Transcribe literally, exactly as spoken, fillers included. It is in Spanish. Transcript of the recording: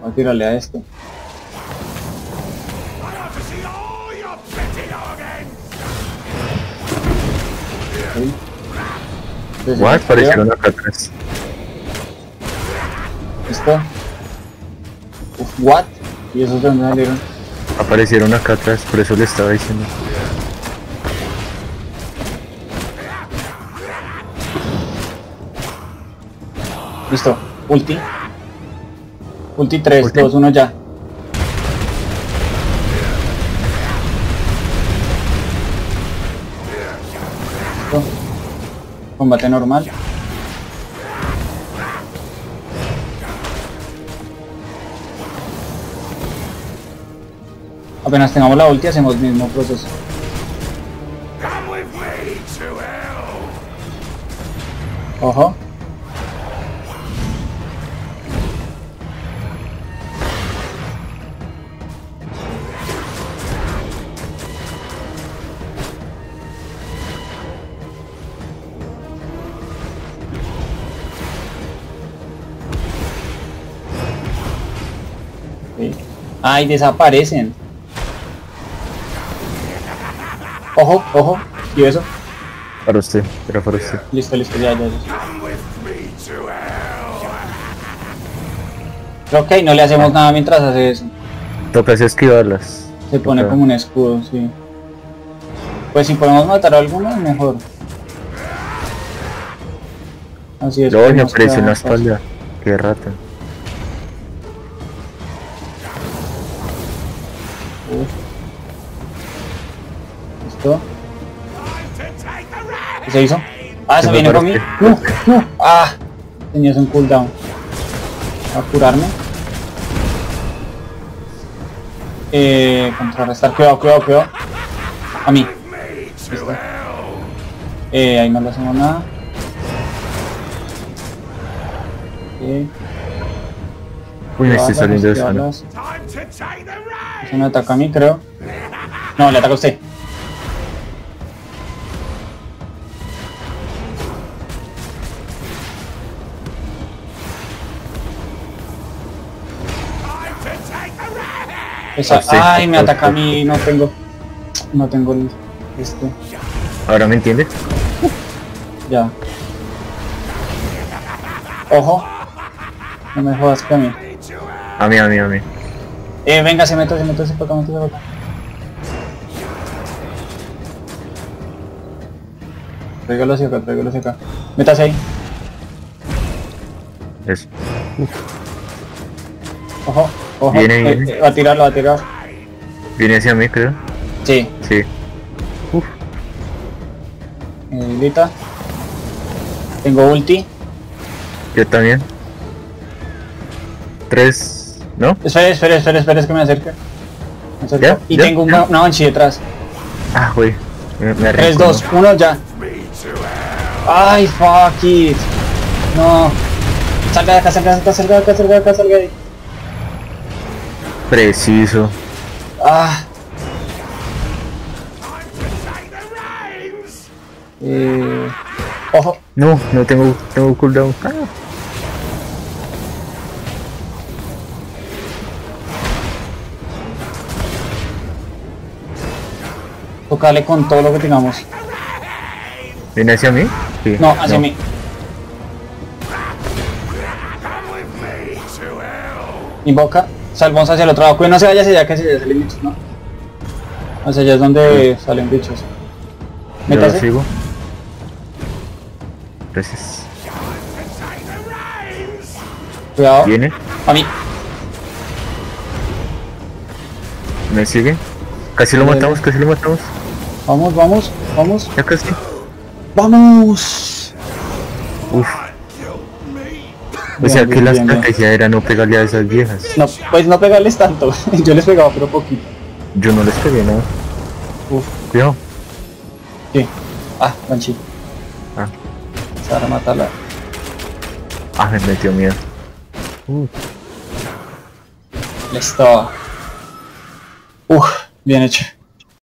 Voy a tirarle a este. Sí. What? Aparecieron acá atrás. ¿Esto? Uf, what? ¿Y esos de dónde salieron? Aparecieron acá atrás, por eso le estaba diciendo. Listo, ulti. Ulti tres, Ulti. dos, uno ya. Listo. Combate normal. Apenas tengamos la ulti hacemos el mismo proceso. Ojo. Okay. Ay, desaparecen. Ojo, ojo. ¿Y eso? Para usted, era para usted. Listo, listo, ya, ya, ya. Ok, no le hacemos nada mientras hace eso. Toca esquivarlas. Se pone Toca. como un escudo, sí. Pues si podemos matar a algunos, mejor. Así es. Luego me podemos apareció en la quedar más espalda. Qué rata. fácil. Uf. ¿Listo? ¿Qué se hizo? Ah, se Se viene me por mí. No, no. Ah, tenías un cooldown. A curarme. Eh, contrarrestar, cuidado, cuidado, cuidado. A mí. Listo. Eh, ahí no le hacemos nada. Okay. Uy, me estoy saliendo de zona. Eso me ataca a mí, creo. No, le ataca a usted. Esa, Ah, sí. ay, me ataca a mí, no tengo. No tengo el. Este. ¿Ahora me entiende? Ya. Ojo. No me jodas que a mí. A mí, a mí, a mí. Eh, venga, se mete, se mete, se toca, mete, se toca. Tráigalo hacia acá, tráigalo hacia acá. Métase ahí. Eso. Ojo, ojo. Viene, eh, viene. eh, va a tirarlo, va a tirar. Viene hacia mí, creo. Sí. Sí. Uf. Me debilita. Tengo ulti. Yo también. Tres. ¿No? Espera, espera, espera, espera, es que me acerque. Me acerco. ¿Ya? Y ¿Ya? tengo una, una banshee detrás. Ah, güey. Me, me tres, arrancó, dos, uno, ya. Ay, fuck it. No. Salga de acá, salga de acá, salga de acá, salga de acá, salga de ahí. Preciso. Ah. Eh, ojo. No, no tengo, tengo cooldown. Ah. Tocale con todo lo que tengamos. ¿Viene hacia mí? Sí. No, hacia mí. Invoca. Salvamos hacia el otro lado. Cuidado, no se vaya hacia allá, que hacia allá salen bichos, ¿no? Hacia allá es donde sí salen bichos. Yo lo Métase. sigo. Gracias. Cuidado. ¿Viene? A mí. ¿Me sigue? Casi lo Dale, matamos, dale. casi lo matamos. Vamos, vamos, vamos. Ya casi. ¡Vamos! Uf. O Bien, sea bien, que la bien, bien. estrategia era no pegarle a esas viejas. No, pues no pegarles tanto. Yo les pegaba pero poquito. Yo no les pegué nada. Uf, Cuidado. sí. Ah, Banshee. Ah, Para matarla. ah, me metió miedo. Uh, Listo. Uf, bien hecho.